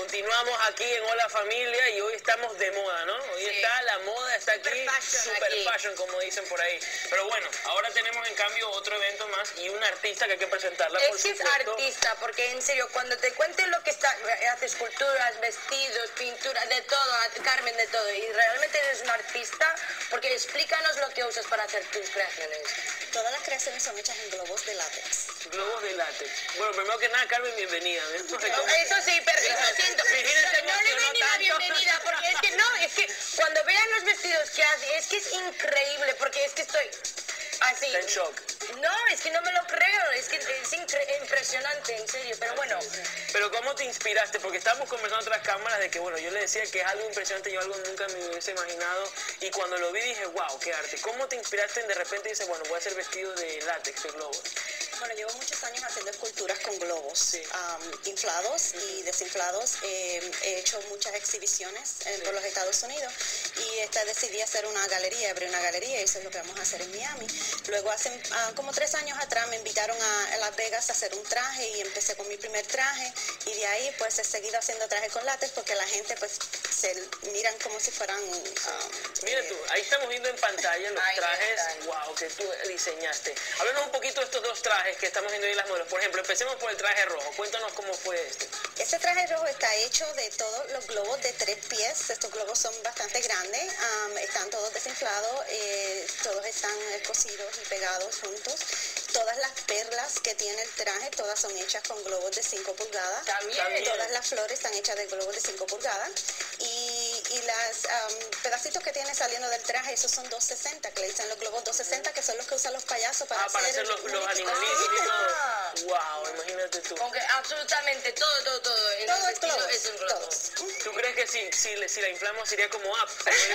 Continuamos aquí en Hola Familia y hoy estamos de moda, ¿no? Hoy está la moda, está aquí, super fashion, como dicen por ahí. Pero bueno, ahora tenemos en cambio otro evento más y una artista que hay que presentarla, por supuesto. Es que es artista, porque en serio, cuando te cuenten lo que está, hace esculturas, vestidos, pinturas, de todo, Carmen, de todo, y realmente eres un artista, porque explícanos lo que usas para hacer tus creaciones. Todas las creaciones son hechas en globos de látex. Globos de látex. Bueno, primero que nada, Carmen, bienvenida. Eso sí, pero lo siento. No le doy ni la bienvenida, porque es que no, es que cuando vean los vestidos que hace, es que es increíble, porque es que estoy así. Está en shock. No, es que no me lo creo, es que es impresionante, en serio, pero bueno. Pero ¿cómo te inspiraste? Porque estábamos conversando otras cámaras de que, bueno, yo le decía que es algo impresionante, yo algo nunca me hubiese imaginado, y cuando lo vi dije, wow, qué arte. ¿Cómo te inspiraste en de repente dices, bueno, voy a hacer vestido de látex, de globos? Bueno, llevo muchos años haciendo esculturas con globos, inflados y desinflados. He hecho muchas exhibiciones por los Estados Unidos y decidí hacer una galería, abrir una galería, y eso es lo que vamos a hacer en Miami. Luego hace como 3 años atrás me invitaron a Las Vegas a hacer un traje y empecé con mi primer traje, y de ahí pues he seguido haciendo trajes con látex porque la gente pues se miran como si fueran... Mira tú, ahí estamos viendo en pantalla los trajes, wow, que tú diseñaste. Háblanos un poquito de estos dos trajes que estamos viendo ahí en las modelos. Por ejemplo, empecemos por el traje rojo. Cuéntanos cómo fue este. Este traje rojo está hecho de todos los globos de 3 pies. Estos globos son bastante grandes, están todos desinflados, todos están cosidos y pegados juntos. Todas las perlas que tiene el traje, todas son hechas con globos de 5 pulgadas. También. Todas las flores están hechas de globos de 5 pulgadas. Y los pedacitos que tiene saliendo del traje, esos son 260, que le dicen los globos 260, que son los que usan los payasos para hacer los animalitos y todo. Wow, imagínate tú. Aunque absolutamente todo. Todo es globos. Es un globo. ¿Tú crees que si la inflamos sería como up?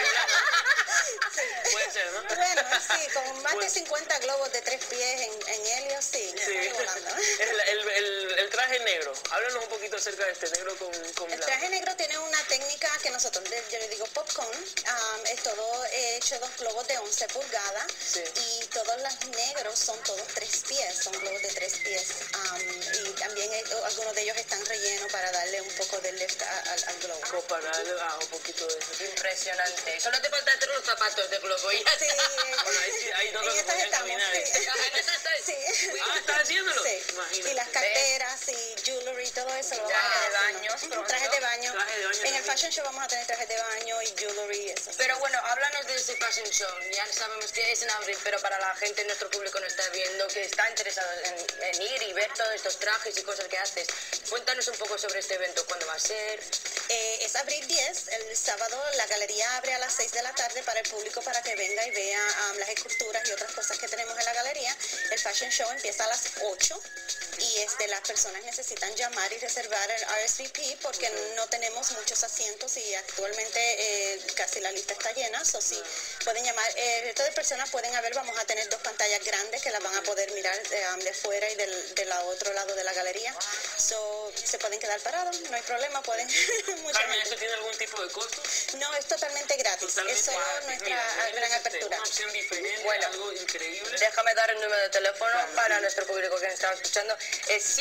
Puede ser, ¿no? Bueno, sí, con más de 50 globos de 3 pies en helio, sí. Volando. El traje negro. Háblanos un poquito acerca de este negro con el traje negro tiene una técnica que nosotros, yo le digo popcorn. Es todo hecho de globos de 11 pulgadas. Sí. Y todos los negros son todos 3 pies, son globos de 3 pies. Y también algunos de ellos están rellenos para darle un poco de lift al globo. Como para darle un poquito de eso. Impresionante. Solo te falta hacer los zapatos de globo. Sí. Bueno, ahí no en estas estamos, sí. ¿Estás haciéndolo? Sí. Imagínate. Y las carteras y jewelry, todo eso lo vamos a Traje de hacer. baño. Trajes de baño. En el también. fashion show vamos a tener trajes de baño y jewelry y eso. Pero bueno, háblanos de ese fashion show. Ya sabemos que es en abril, pero para la gente, nuestro público no está viendo, que está interesado en ir y ver todos estos trajes y cosas que haces. Cuéntanos un poco sobre este evento, cuándo va a ser. Es abril 10, el sábado la galería abre a las 6 de la tarde para el público para que venga y vea las esculturas y otras cosas que tenemos en la galería. El fashion show empieza a las 8 y las personas necesitan llamar y reservar el RSVP porque no tenemos muchos asientos y actualmente casi la lista está llena. So, sí, pueden llamar. El resto de personas pueden vamos a tener 2 pantallas grandes que las van a poder mirar de fuera y del otro lado de la galería. So, se pueden quedar parados, no hay problema, pueden. Carmen, ¿eso tiene algún tipo de costo? No, es totalmente gratis. Totalmente es solo nuestra gran apertura. Una opción diferente, Bueno, algo increíble. Déjame dar el número de teléfono para nuestro público que nos está escuchando. Es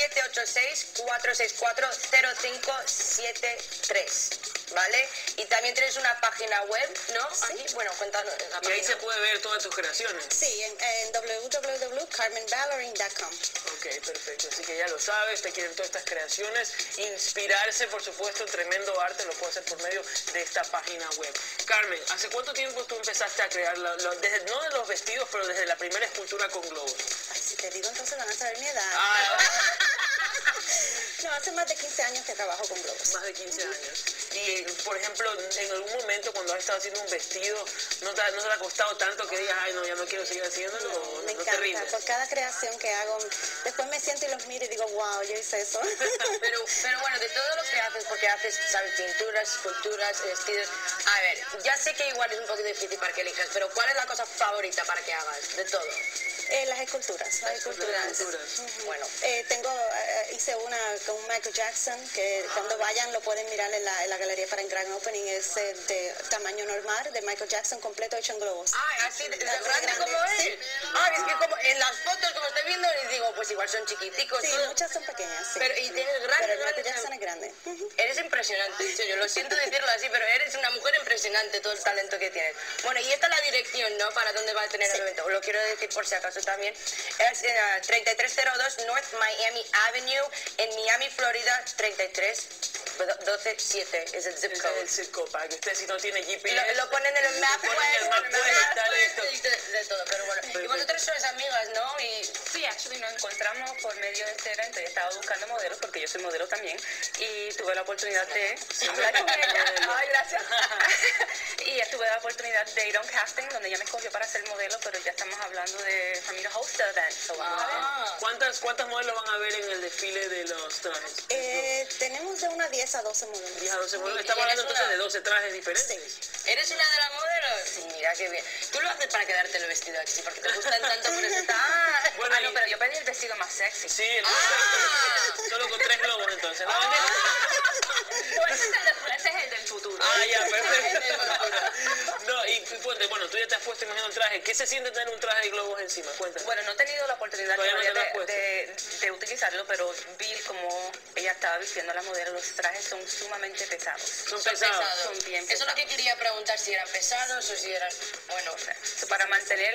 786-464-0573. ¿Vale? Y también tienes una página web, ¿no? Sí. Aquí, bueno, cuéntanos la página. Y ahí se puede ver todas tus creaciones. Sí, en www.carmenballerin.com. Ok, perfecto. Así que ya lo sabes, te quieren todas estas creaciones. Inspirarse, por supuesto, en tremendo arte lo puedes hacer por medio de esta página web. Carmen, ¿hace cuánto tiempo tú empezaste a crear, no de los vestidos, pero desde la primera escultura con globos? Ay, si te digo entonces van a saber mi edad. No, hace más de 15 años que trabajo con globos. Más de 15 años. Y, por ejemplo, en algún momento cuando has estado haciendo un vestido, ¿no te ha costado tanto que digas, ay, no, ya no quiero seguir haciéndolo? No, me ¿No encanta. te rindes? Por cada creación que hago, después me siento y los miro y digo, wow, yo hice eso. Pero bueno, de todo lo que haces, porque haces, ¿sabes? Pinturas, esculturas, vestidos. A ver, ya sé que igual es un poquito difícil para que elijas, pero ¿cuál es la cosa favorita para que hagas? De todo. Las esculturas. Bueno. Hice una con Michael Jackson, que cuando vayan lo pueden mirar en la la galería para el Grand Opening es de tamaño normal, de Michael Jackson completo hecho en globos. Así de grande como él. Sí. Es que como en las fotos como estoy viendo les digo, pues igual son chiquiticos. Sí, todos. muchas son pequeñas, sí. Pero y tienes Pero grandes, el Michael grandes. Jackson es grande. Eres impresionante, yo lo siento decirlo así, pero eres una mujer impresionante, todo el talento que tienes. Bueno, y esta es la dirección, ¿no? Para dónde va a tener el evento. Lo quiero decir por si acaso también. Es 3302 North Miami Avenue en Miami, Florida, 33127 es el zip Ese code. es el zip code, para que usted si no tiene GPS... Lo ponen en el map, ponen en el map, está listo. de todo, pero bueno. Y vosotros sois amigas, ¿no? Y Sí, actually nos encontramos por medio de este evento. Yo estaba buscando modelos porque yo soy modelo también y tuve la oportunidad de hablar con ella. Ay, gracias. Y tuve la oportunidad de ir a un casting donde ella me escogió para ser modelo, pero ya estamos hablando de familia host event. So vamos a ver. ¿Cuántas modelos van a ver en el desfile de los trajes? Tenemos de una 10 a 12 modelos. 10 a 12 modelos. ¿Y Estamos eres hablando entonces una? de 12 trajes diferentes. ¿eres una de las modelos? Sí, mira qué bien. ¿Tú lo haces para quedarte el vestido aquí? Porque te gustan tanto por eso está... Bueno, No, pero yo pedí el vestido más sexy. Sí, el solo con 3 globos entonces. ¿No? Pues ese es el del futuro. Ya, perfecto. No, y ponte, bueno, tú ya te has puesto imaginando un traje. ¿Qué se siente tener un traje de globos encima? Cuéntame. Bueno, no he tenido la oportunidad Todavía no te lo has de utilizarlo, pero vi como ella estaba vistiendo a la modelo. Los trajes son sumamente pesados. Son pesados. Son bien Eso es lo pesados. que quería preguntar, si eran pesados o si eran... Bueno, Para mantener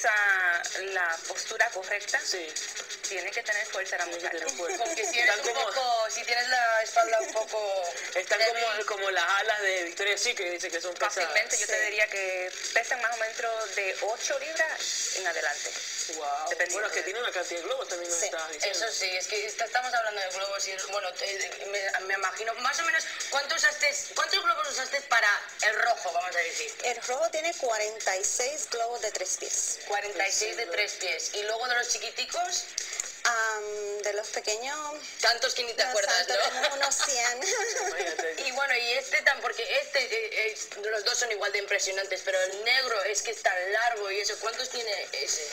la postura correcta, Sí. tiene que tener fuerza la Tiene que muchacha. tener fuerza. porque si eres Están un como- poco... Si tienes la espalda un poco... Están débil, como las alas de Victoria's Secret, dice que son pesadas. Fácilmente yo te diría que pesan más o menos de 8 libras en adelante. Wow. Dependiendo Bueno, es que de- tiene una cantidad de globos también, nos Sí, estabas diciendo. Eso sí, es que estamos hablando de globos y bueno, me imagino, más o menos, ¿cuántos globos usaste para el rojo, vamos a decir? El rojo tiene 46 globos de 3 pies. 46 de 3 pies. Y luego de los chiquiticos, De los pequeños, tantos que ni te no, acuerdas, santo, ¿no? tenemos unos 100. Imagínate. Y bueno, y porque los dos son igual de impresionantes, pero el negro es que es tan largo y eso, ¿cuántos tiene ese?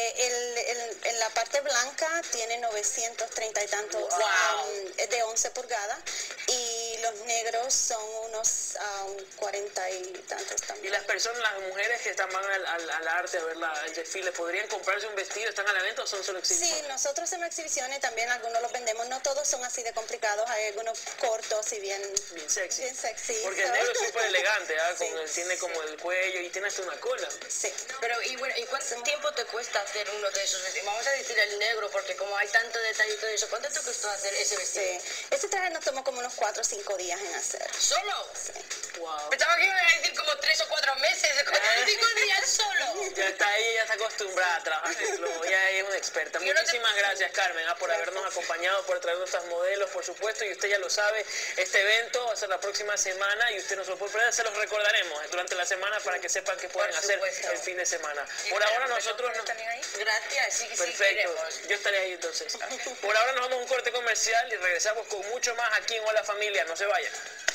En la parte blanca tiene 930 y tantos, Wow. de 11 pulgadas, y los negros son unos 40 y tantos Y también. las personas, las mujeres que van al arte a ver el desfile, ¿podrían comprarse un vestido? ¿Están a la venta o son solo Sí, exhibiciones? nosotros hacemos exhibiciones, también algunos los vendemos, no todos son así de complicados, hay algunos cortos y bien sexy. bien sexy. Porque el negro es súper elegante, ¿ah? Sí, Tiene como el cuello y tiene hasta una cola. Sí. Pero, y bueno, ¿y cuánto tiempo te cuesta hacer uno de esos vestidos? Vamos a decir el negro, porque como hay tanto detalle y todo eso, ¿cuánto te costó hacer ese vestido? Sí. Ese traje nos tomó como unos 4 o 5 días en hacer. ¿Solo? Wow. Pensaba que iba a decir como 3 o 4 meses, 5 días solo. Ya está ella, ya está acostumbrada a trabajar en el globo, ya es una experta. Yo no te- Muchísimas gracias, Carmen, por habernos acompañado, por traernos estos modelos, por supuesto, y usted ya lo sabe, este evento va a ser la próxima semana y usted no se lo puede perder, se los recordaremos durante la semana para que sepan qué pueden hacer supuesto. el fin de semana. Por ahora nosotros no... también ahí. Gracias, sí, sí Perfecto, queremos. yo estaré ahí entonces. Por ahora nos vamos a un corte comercial y regresamos con mucho más aquí en Hola Familia, no se vayan.